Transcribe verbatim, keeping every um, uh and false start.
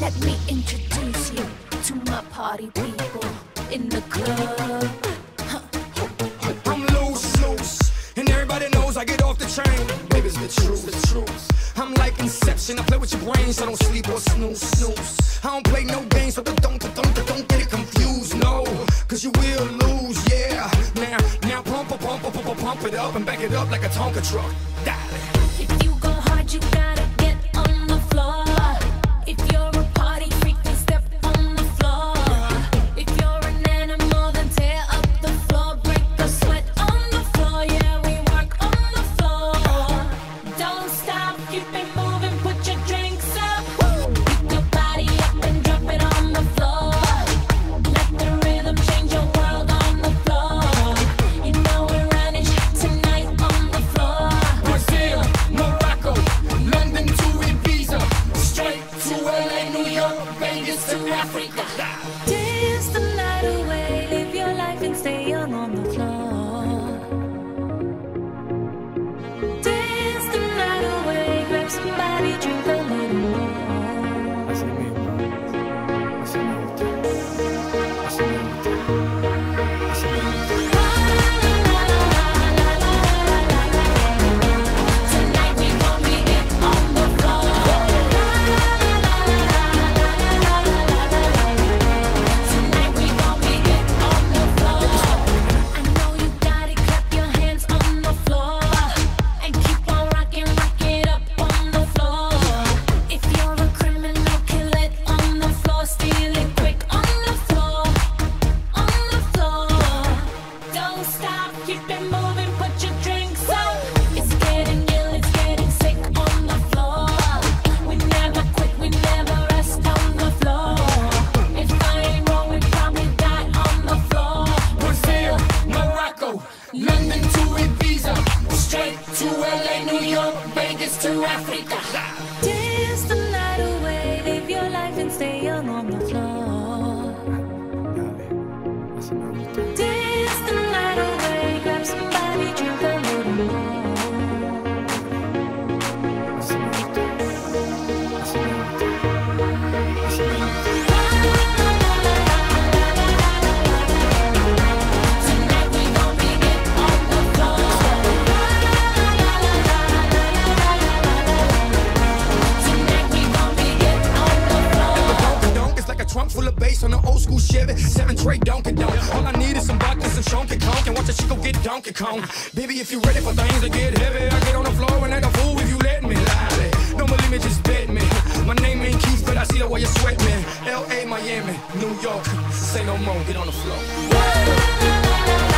Let me introduce you to my party people in the club. Huh. I'm loose, loose, and everybody knows I get off the train. Baby, it's the truth, the truth. I'm like Inception, I play with your brains, I don't sleep or snooze, snooze. I don't play no games, so don't, don't, don't, don't get it confused, no. Cause you will lose, yeah. Now, now pump, pump, pump, pump, pump it up and back it up like a Tonka truck. Dale. If you go hard, you gotta get on the floor. If you're a party freak, then step on the floor. If you're an animal, then tear up the floor. Break the sweat on the floor, yeah, we work on the floor. Don't stop, keep it moving, put your drinks up. Pick your body up and drop it on the floor. Let the rhythm change your world on the floor. You know we're running tonight on the floor. Brazil, Morocco, London to Ibiza, straight to L A, New York, Vegas to Africa. Dance the night away, live your life and stay young on the floor. Dance the night away, grab somebody, drink a little more. Tonight we gon' be it on the floor. Tonight we gon' be it on the floor. I know you got it, clap your hands on the floor. And keep on rocking, rock it up on the floor. If you're a criminal, kill it on the floor. Steal it quick on the floor. On the floor. Don't stop, keep it moving, put your drinks up. It's getting ill, it's getting sick on the floor. We never quit, we never rest on the floor. If I ain't wrong, we probably die on the floor. Brazil, Morocco, London to Ibiza, straight to L A, New York, Vegas to Africa. Dance the night away, live your life and stay young on the floor. Dance the night away, grab somebody, drink a little more. Tonight we gon' be it on the floor. Tonight we gon' be it on the floor. Donk is like a trunk full of bass on an old school Chevy, seven tray Donkey Donk. All I need is some vodka, some Shonky Conk, and watch a chico get Donkey Kong. Baby, if you ready for things to get heavy, I get on the floor and act a fool if you let me. Lie. Don't believe me, just bet me. My name ain't Keith, but I see the way you sweat me. L A, Miami, New York, say no more, get on the floor.